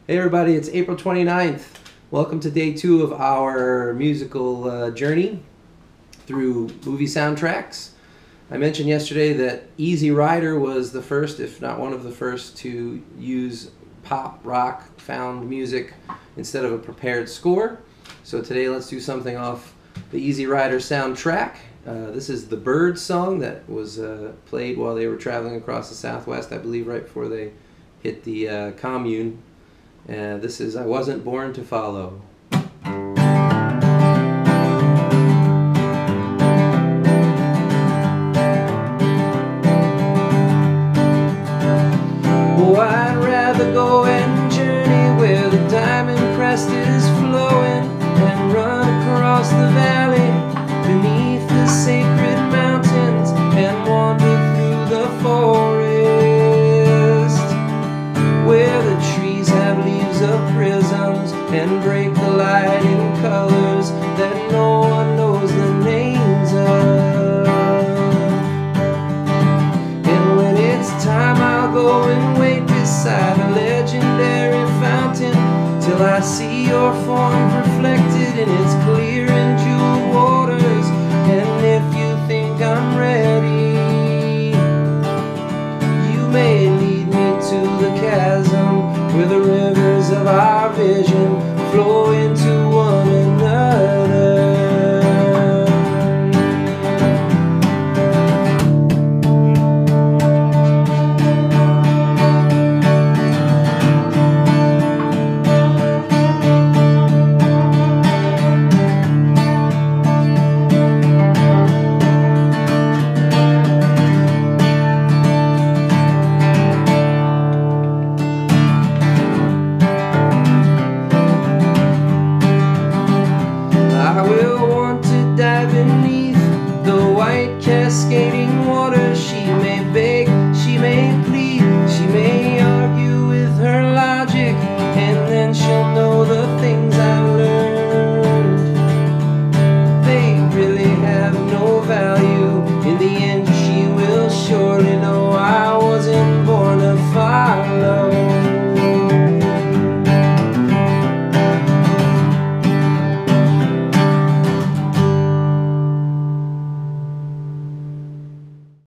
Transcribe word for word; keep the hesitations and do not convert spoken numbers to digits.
Hey everybody, it's April twenty-ninth. Welcome to day two of our musical uh, journey through movie soundtracks. I mentioned yesterday that Easy Rider was the first, if not one of the first, to use pop, rock, found music instead of a prepared score. So today let's do something off the Easy Rider soundtrack. Uh, this is the Birds song that was uh, played while they were traveling across the Southwest, I believe right before they hit the uh, commune. And this is I Wasn't Born to Follow.